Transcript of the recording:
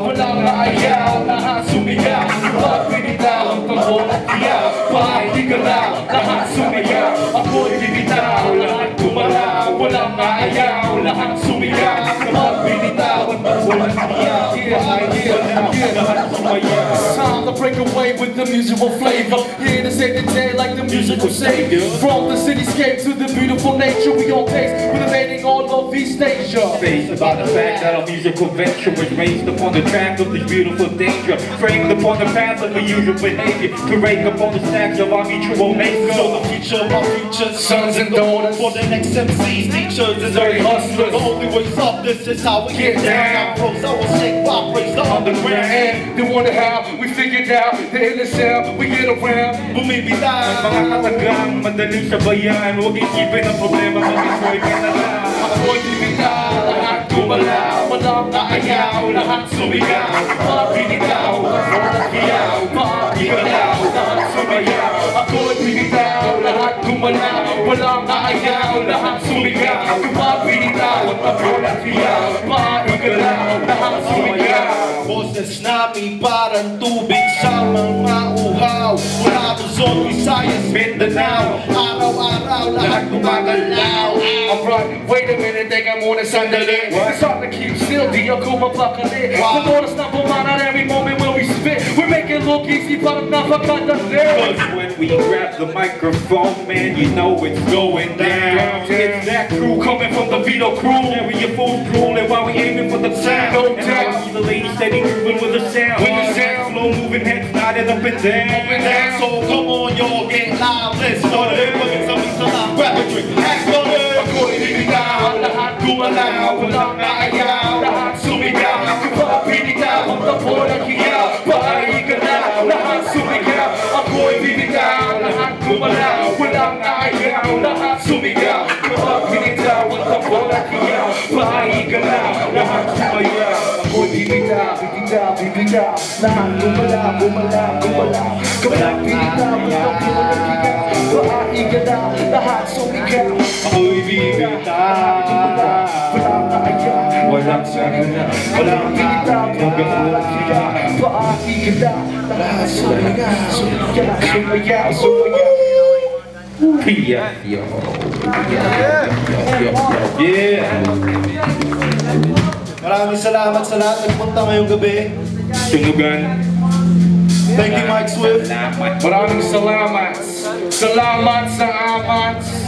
walang naayaw, lahat sumigaw. Pag binitaw ang tambol at hiyaw, paigalaw, lahat sumigaw. Ako'y bibitaw, lahat gumalaw, walang naayaw, lahat sumigaw. Pag binitaw ang tambol at hiyaw, lahat sumigaw. It's time to break away with the musical flavor. Here to save the day like the musical savior. From the cityscape to the beautiful nature we all taste, we're invading all of East Asia. Based about the fact that our musical venture was raised upon the track of this beautiful danger, framed upon the path of our usual behavior, to rake upon the stacks of our mutual maker. So the future of our future sons and daughters, for the next MCs, teachers, and dirty hustlers. The only way's up, this is how we get down. Pros, I will shake, pop, raise the underground. And they wonder how we figured out the inner sound we get around. Bumibitaw mga katagang madaling sabayan, huwag isipin ang problema, mag-enjoy ka na lang. Ako'y bibitaw, lahat gumalaw, walang naayaw, lahat sumigaw. Pag-binitaw, walang hiyaw, pag-igalaw, lahat sumayaw. Ako'y bibitaw, lahat gumalaw, walang naayaw, lahat sumigaw. Pag-binitaw, walang hiyaw, pag-igalaw, lahat sumigaw. Boses namin parang tubig sa mga uhaw, mula Luzon, Visayas, Mindanao. Araw-araw, lahat gumagalaw. Alright, wait a minute, teka muna sandali. It's hard to keep still, di ako mapakali. Sa oras na pumanan, every moment when we spit, we make it look easy, parang napakadali. Cause when we grab the microphone, man, you know it's going down. It's that crew coming from the Vito crew. Yeah, we your full crew, and while we aiming for the sound. No and doubt. I see the lady steady moving with the sound. With the sound. Slow moving heads nodded up and down. Up and down, so come on y'all, get loud, let's start it. Look at something so loud, grab a drink, act on it. Ako'y bibitaw, lahat gumalaw, walang naayaw, lahat sumigaw. Pag-binitaw, ang tambol at hiyaw, paigalaw, lahat sumigaw. Ako'y bibitaw, lahat gumalaw, walang naayaw, lahat sumigaw. Pag-binitaw, ang tambol at hiyaw, paigalaw, lahat sumayaw. Ako'y bibitaw, bibitaw, bibitaw, lahat gumalaw, gumalaw, gumalaw. Pag-binitaw, ang tambol at hiyaw, paigalaw, lahat sumigaw. Ako'y bibitaw, walang naayaw, walang sagana, walang bibitaw, paigalaw, lahat sumigaw, sumigaw, sumayaw, sumayaw. Yeah. Maraming salamat sa lahat nagpunta ngayong gabi. Tunugan. Thank you, Mike Swift. Salamat. Maraming salamat. Salamat sa amat.